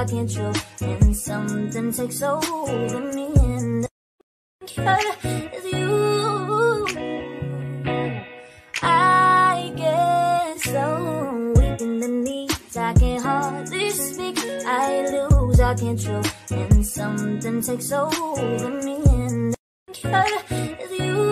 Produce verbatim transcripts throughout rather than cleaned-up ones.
I can't show, and something takes over me, and it's you. I get so weak in the knees, I can hardly speak. I lose, I can't show, and something takes over me, and it's you.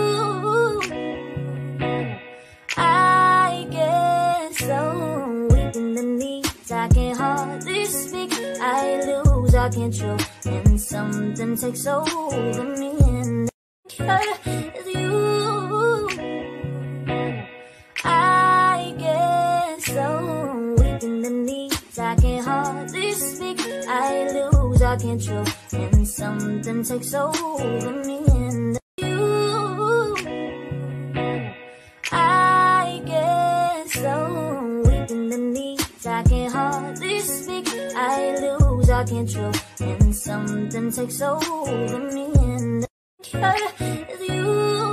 I get so weak in the knees, I can hardly speak. I lose, I can't show, and something takes over me, and it's you. I get so weak in the knees, I can hardly speak. I lose, I can't show, and something takes over me, and you. I get so weak in the knees, I can hardly speak. I lose, I can't show, and something takes over me, and it's you.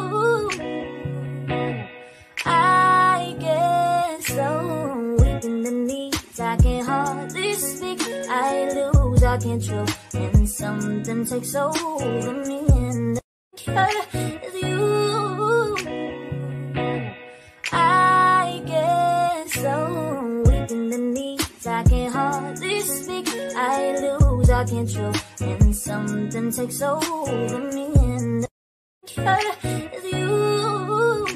I get so weak in the knees, I can hardly speak. I lose, I can't show, and something takes over me, and it's you. I get so weak in the knees, I can hardly speak. I lose, I can't show, and something takes over me, and it's you.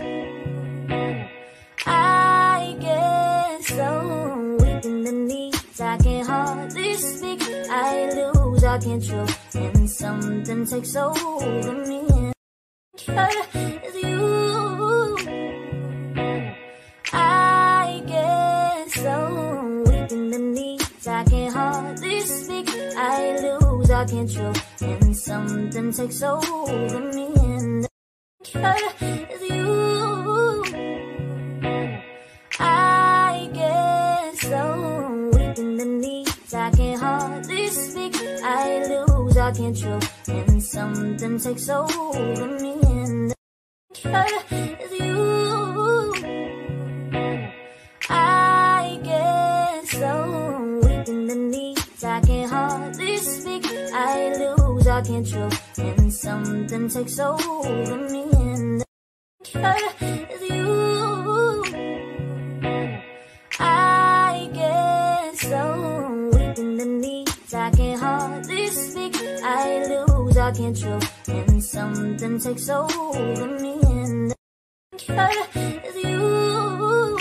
I get so weak in the knees, I can hardly speak. I lose, I can't show, and something takes over me, and it's you. I get so weak in the knees, I can hardly speak. I lose, I can't show, and something takes over me, and it's you. I get so weak in the knees, I can hardly speak. I lose, I can't show, and something takes over me, and it's you. I get so weak in the knees, I can hardly speak. I lose, I can't show, and something takes over me, and it's you. I get so weak in the knees, I can hardly speak. I lose, I can't show, and something takes over me, and it's you.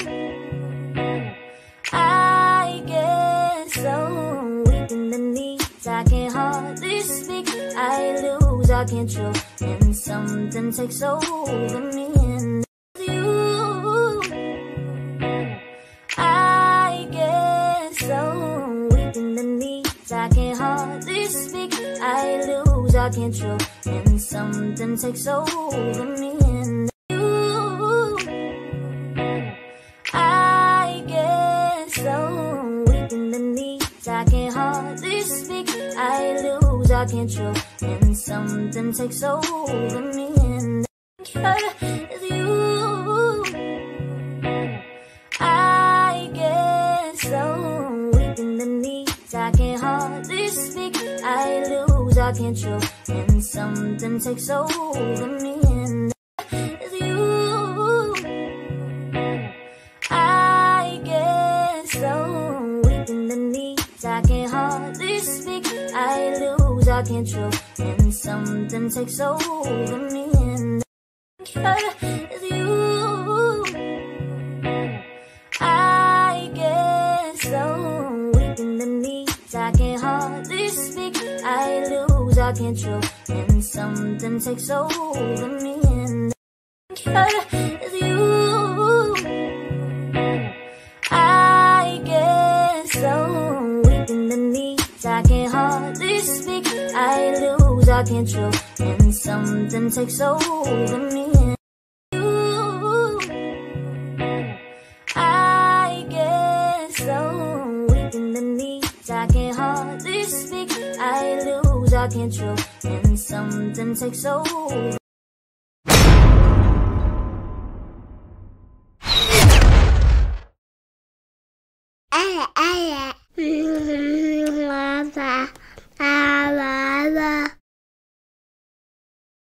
I get so weak in the knees, I can hardly speak. I lose, I can't show, and something takes over me, and it's you. I get so weak in the knees, I can hardly speak. I lose, I can't show, and something takes over me, and you. I get so weak in the knees, I can hardly speak. I lose, I can't show, and something takes over me, and it's you. I get so weak in the knees, I can hardly speak. I lose, I can't show, and something takes over me, and it's you. I get so weak in the knees, I can hardly speak. I lose, I can't show, and something takes over me, and it's you. I get so weak in the knees, I can hardly speak. I lose, I can't show, and something takes over me, and it's you. I get so weak in the knees, I can hardly speak. I lose, I can't show, and something takes over me, and you. I get so weak in the knees, I can hardly speak. I lose, I can't show, and something takes over. Ah, ah, ah.